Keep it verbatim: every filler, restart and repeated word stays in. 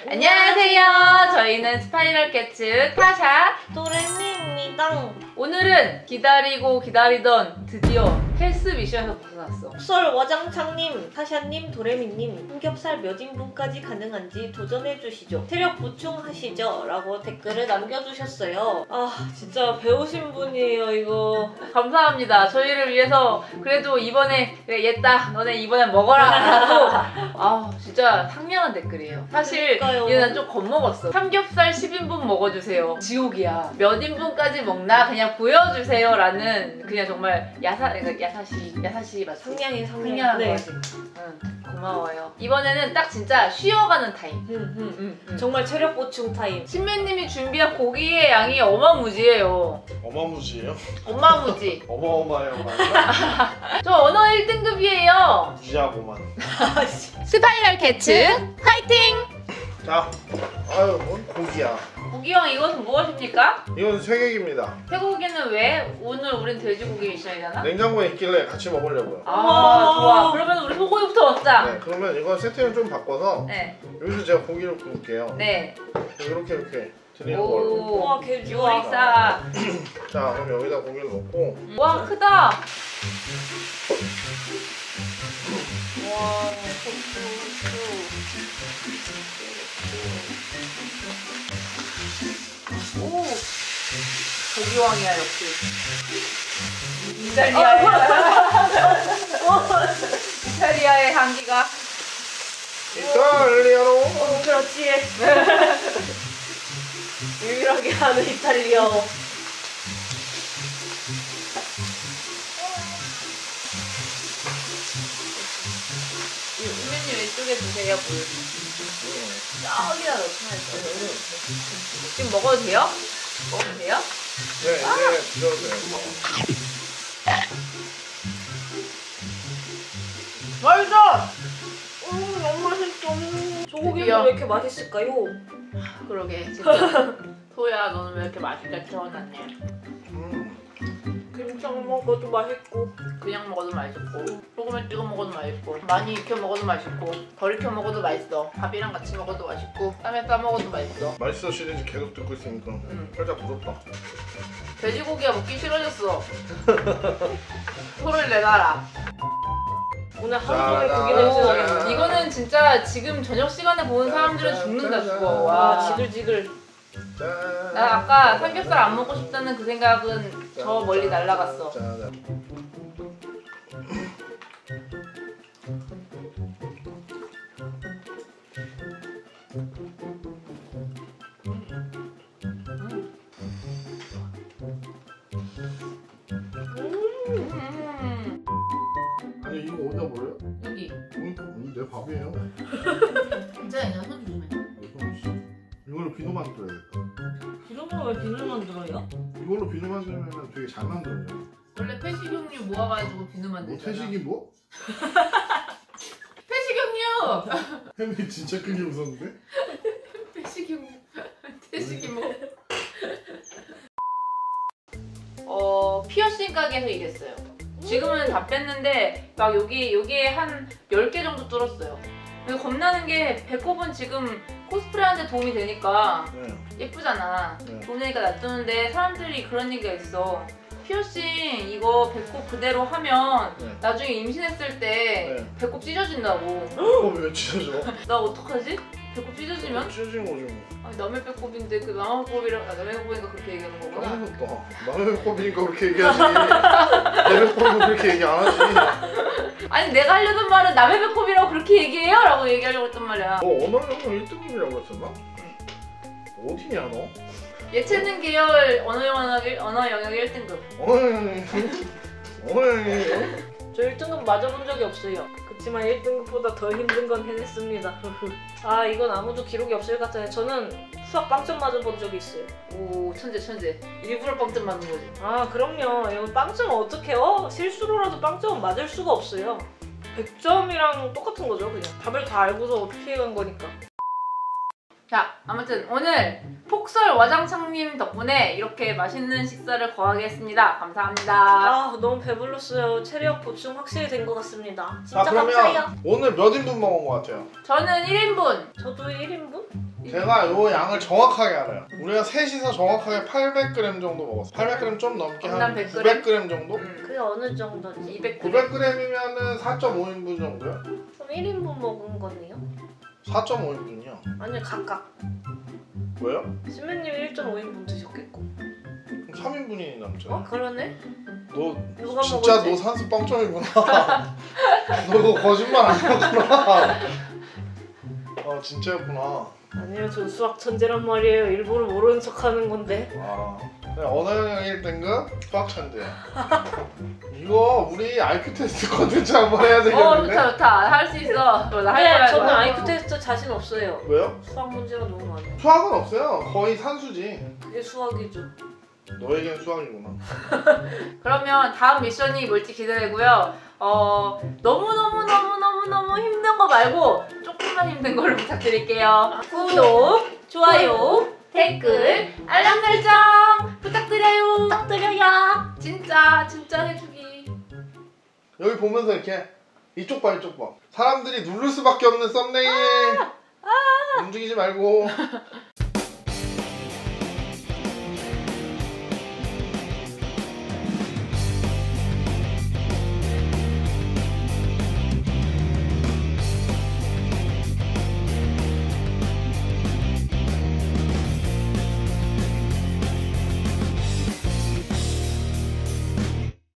안녕하세요. 저희는 스파이럴 캣츠 타샤 도레미입니다. 오늘은 기다리고 기다리던 드디어 헬스 미션에서 벗어났어. 폭설 와장창님, 타샤님, 도레미님 삼겹살 몇 인분까지 가능한지 도전해주시죠. 체력 보충하시죠? 라고 댓글을 남겨주셨어요. 아 진짜 배우신 분이에요 이거. 감사합니다. 저희를 위해서 그래도 이번에 그래 얘다 너네 이번에 먹어라 하고 아 진짜 상냥한 댓글이에요. 사실 그러니까요. 얘는 좀 겁먹었어. 삼겹살 십 인분 먹어주세요. 지옥이야. 몇 인분까지 먹나 그냥 보여주세요 라는 그냥 정말 야사, 야사시 야사시 맞지? 상냥해 상냥. 상냥한 네. 거지. 응, 고마워요. 이번에는 딱 진짜 쉬어가는 타임. 음, 음. 응, 응. 정말 체력 보충 타임. 신매님이 준비한 고기의 양이 어마무지예요. 어마무지예요? 어마무지. 어마어마해요. 저 언어 일 등급이에요. 무지하고만. 스파이럴 캣츠 화이팅! 자, 아유 뭔 고기야. 고기형 이것은 무엇입니까? 이건 쇠고기입니다. 쇠고기는 왜? 오늘 우린 돼지고기 미션이잖아? 냉장고에 있길래 같이 먹으려고요. 아 좋아. 그러면 우리 소고기부터 먹자. 네, 그러면 이거 세팅을 좀 바꿔서 네. 여기서 제가 고기를 구울게요. 네. 이렇게 이렇게 드리는 걸로. 오. 와 개 좋아. 요리사. 자, 그럼 여기다 고기를 넣고. 와 크다. 와 고추. 오. 고기왕이야 역시. 이탈리아의 이탈리아의 향기가. 이탈리아로. 어, 그렇지. 유일하게 하는 이탈리아어. 선배님 왼쪽에 주세요 물. 저기다 넣어야죠. 지금 먹어도 돼요? 먹어도 돼요? 네, 이제 드셔도 돼요. 맛있어! 음 너무 맛있어. 소고기는 드디어. 왜 이렇게 맛있을까요? 그러게 진짜. 소야 너는 왜 이렇게 맛있게 태어났냐? 음, 김장 먹어도 맛있고. 그냥 먹어도 맛있고 소금에 찍어 먹어도 맛있고 많이 익혀 먹어도 맛있고 덜 익혀 먹어도 맛있어. 밥이랑 같이 먹어도 맛있고 쌈에 싸 먹어도 맛있어. 맛있어 시리즈 계속 듣고 있으니까 음. 살짝 부럽다. 돼지고기가 먹기 싫어졌어. 소를 내놔라. 오늘 하루 종일 고기 자, 냄새 자, 나겠네. 자. 이거는 진짜 지금 저녁 시간에 보는 사람들은 죽는다 죽어. 와 와 지글지글. 짠. 나 아까 삼겹살 안 먹고 싶다는 그 생각은 저 멀리 날아갔어. 짠, 짠. 음. 아니 이거 어디다 버려요? 여기 음, 내 밥이에요. 괜찮아. 손 조심해. 이걸로 비누 만들어야겠다. 이러면 왜 비누 만들어요? 이걸로 비누 만들면 되게 잘 만들어요. 원래 폐식용유 모아가지고 비누 뭐 만들잖아. 태식이 뭐? 폐식용유! 햄이 진짜 크게 웃었는데? 폐식용유. 태식이 뭐? 어 피어싱 가게에서 일했어요. 지금은 다 뺐는데 막 여기 여기에 한 열 개 정도 뚫었어요. 그래서 겁나는 게 배꼽은 지금 코스프레 하는데 도움이 되니까 네. 예쁘잖아. 네. 도움이 되니까 놔두는데 사람들이 그런 얘기가 있어. 피어싱 이거 배꼽 그대로 하면 네. 나중에 임신했을 때 네. 배꼽 찢어진다고. 배꼽이 왜 찢어져? 나 어떡하지? 배꼽 찢어지면? 찢어진 거지 뭐. 아니 남의 배꼽인데 그 남의 배꼽이랑 아, 남의 배꼽이니까 그렇게 얘기하는 거구나. 까먹었다. 남의 배꼽이니까 그렇게 얘기하지. 내 배꼽은 그렇게 얘기 안 하지. 아니 내가 하려던 말은 남의 배꼽이라고 그렇게 얘기해요? 라고 얘기하려고 했단 말이야. 너 언어 영역 일 등급이라고 했었나? 어디냐 너? 예체능 계열 언어 영역 언어 영역 일 등급. 언어 영역 언어 영역 저 일 등급 맞아본 적이 없어요. 그렇지만 일 등급보다 더 힘든 건 해냈습니다. 아 이건 아무도 기록이 없을 것 같아요. 저는 수학 빵점 맞아본 적이 있어요. 오 천재 천재. 일부러 빵점 맞는 거지. 아 그럼요. 이거 빵점 어떡해요? 실수로라도 빵점은 맞을 수가 없어요. 백 점이랑 똑같은 거죠 그냥. 답을 다 알고서 피해간 거니까. 자, 아무튼 오늘 폭설 와장창님 덕분에 이렇게 맛있는 식사를 거하게 했습니다. 감사합니다. 아 너무 배불렀어요. 체력 보충 확실히 된 것 같습니다. 진짜 자 그러면 감사해요. 오늘 몇 인분 먹은 것 같아요? 저는 일 인분. 저도 일 인분? 제가 요 양을 정확하게 알아요. 우리가 셋이서 정확하게 팔백 그램 정도 먹었어요. 팔백 그램 좀 넘게 한 엄남 백 그램? 구백 그램 정도? 음. 그게 어느 정도지? 이백 그램. 구백 그램이면은 사 점 오 인분 정도요? 그럼 일 인분 먹은 거네요? 사 점 오 인분이요. 아니 각각. 왜요? 시면님 일 점 오 인분 드셨겠고. 그럼 삼 인분이 남죠. 어 그러네? 너 누가 진짜 먹었지? 너 산수 빵점이구나. 너 그거 거짓말 안 하구나. 아 진짜였구나. 아니요 저 수학 천재란 말이에요. 일부러 모르는 척하는 건데. 아, 그냥 언어영역 일 등급 수학 천재야. 이거 우리 아이큐 테스트 컨텐츠 한번 해야 어 되겠는데? 좋다 좋다 할 수 있어. 나할 근데 거야. 저는 이거. 아이큐 테스트 자신 없어요. 왜요? 수학 문제가 너무 많아요. 수학은 없어요. 거의 산수지. 그게 수학이죠. 너에겐 수학이구나. 그러면 다음 미션이 뭘지 기대되고요. 어 너무 너무 너무 너무 너무 힘든 거 말고 조금만 힘든 걸로 부탁드릴게요. 구독, 좋아요, 댓글, 알람 설정 부탁드려요. 부탁드려요. 진짜 진짜 해주기. 여기 보면서 이렇게 이쪽 봐 이쪽 봐. 사람들이 누를 수밖에 없는 썸네일. 움직이지 말고.